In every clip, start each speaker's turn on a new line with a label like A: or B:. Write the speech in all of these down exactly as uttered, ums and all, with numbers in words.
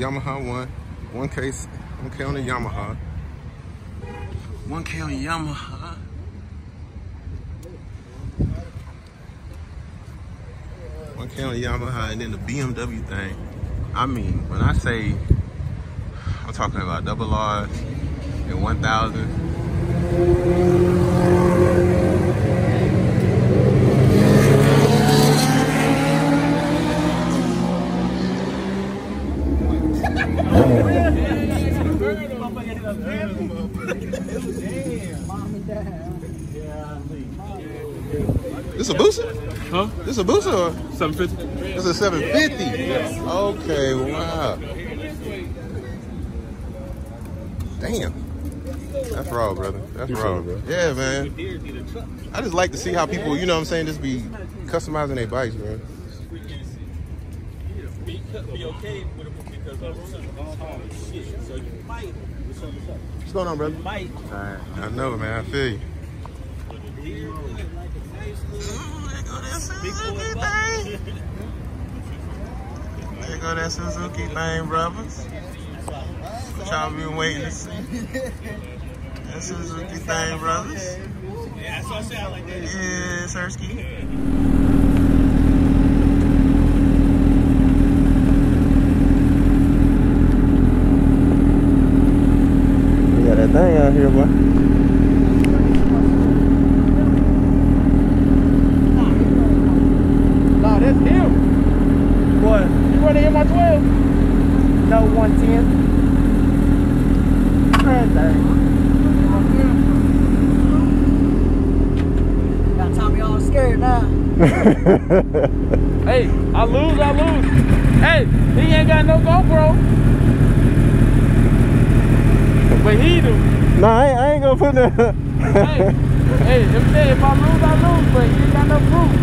A: Yamaha one. one K, one K on the Yamaha. one K on the Yamaha. one K on the Yamaha, and then the B M W thing. I mean, when I say, I'm talking about double R and one thousand. This a booster?
B: Huh?
A: This a booster or?
B: seven fifty.
A: This a seven fifty? Yes. Okay, wow. Damn. That's raw, brother. That's raw, bro. Yeah, man. I just like to see how people, you know what I'm saying, just be customizing their bikes, bro.
B: Be okay with it because of shit. So you might.
A: What's going on, brother?
B: Might.
A: I know, man. I feel you. There go that Suzuki thing, brothers. What y'all been waiting to see? That Suzuki thing, brothers.
B: Yeah, that's what I sound like that.
A: Yeah, Sersky. We got that thing out here, boy.
C: Nah, that's him. What? You running in my twelve? No, one ten. Got Tommy all scared now. Hey, I lose, I lose. Hey, he ain't got no GoPro. But he do.
A: Nah, I ain't, I ain't gonna put that.
C: Hey, hey, if, if I lose, I lose, but he ain't got no proof.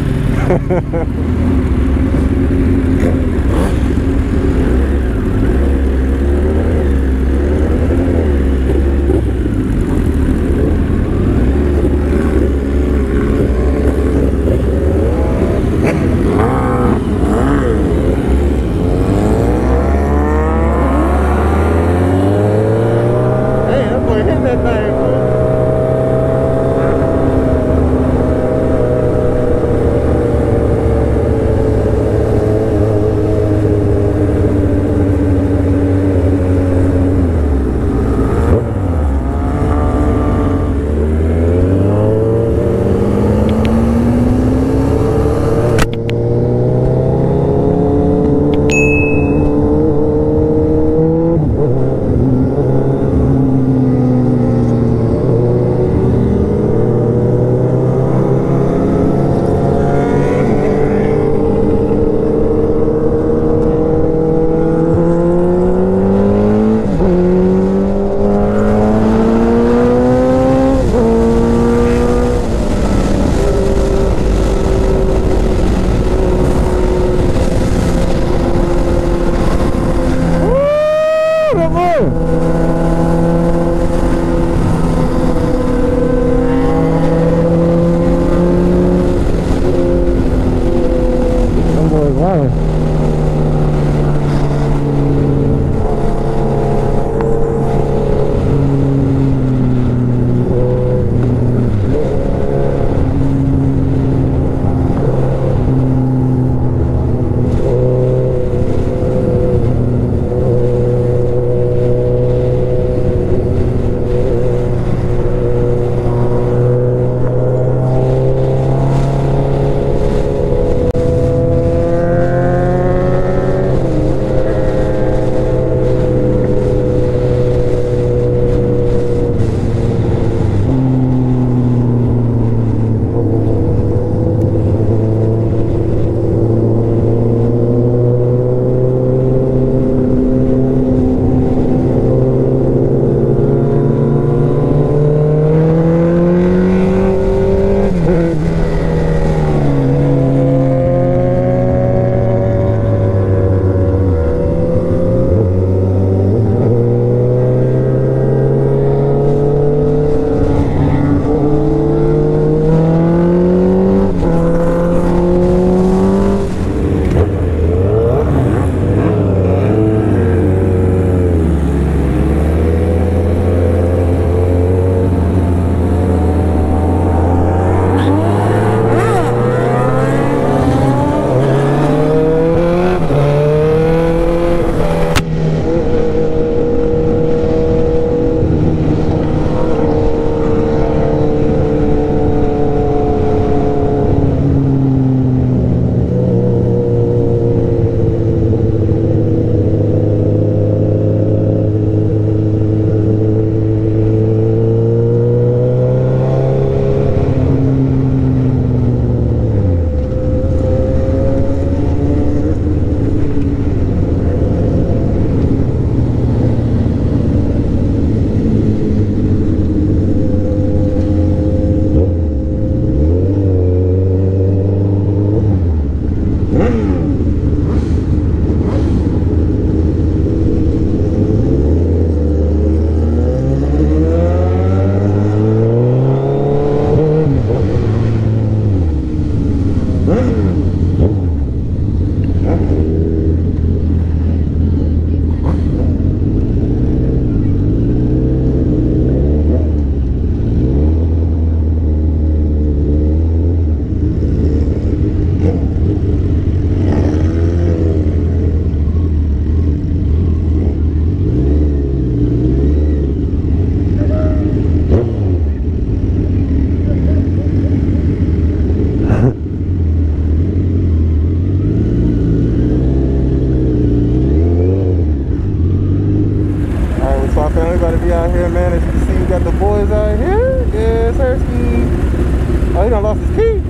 A: he done lost his key.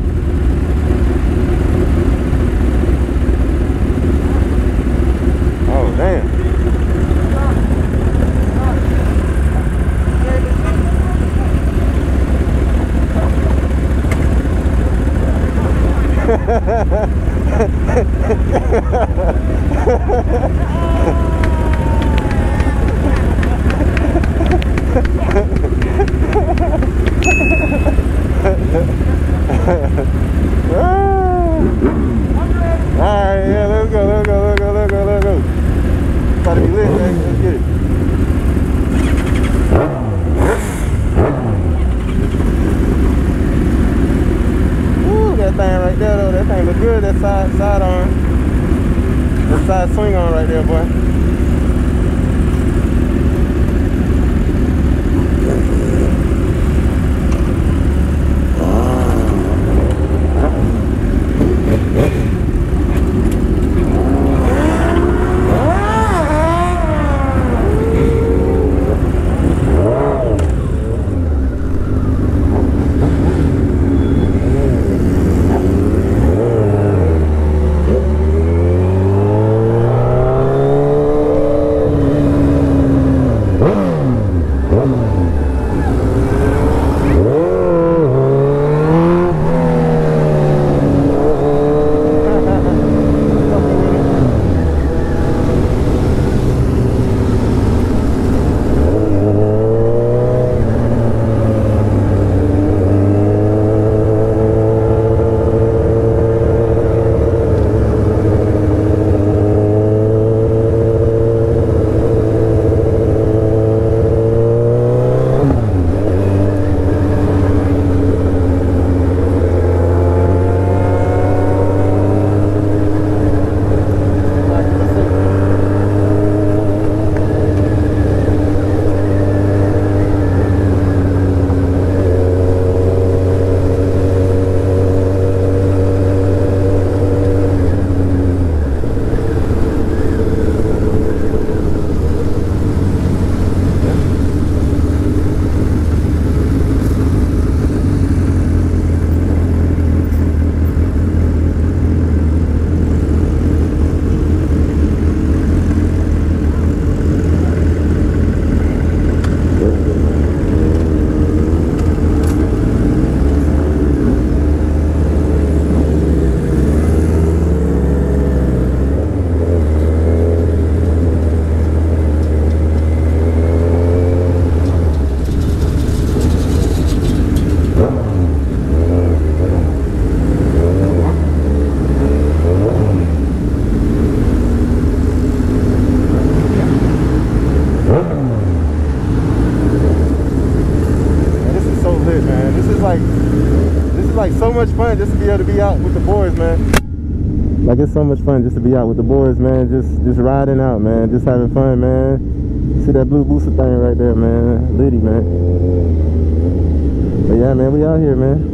A: Oh, damn. Alright, yeah, let's go, let's go, let's go, let's go, let's go. Gotta be lit, man. Let's get it. Woo, that thing right there though, that thing look good, that side side arm. That side swing on right there, boy. So much fun just to be able to be out with the boys, man. Like, it's so much fun just to be out with the boys, man. Just just riding out, man. Just having fun, man. See that blue booster thing right there, man. Liddy, man. But yeah, man, we out here, man.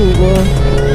A: boy.